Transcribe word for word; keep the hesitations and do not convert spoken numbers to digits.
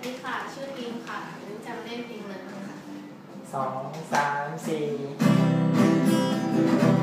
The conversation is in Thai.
ดีค่ะชื่อทีมค่ะวันนี้จะมาเล่นเพลงเลยค่ะสองสามสี่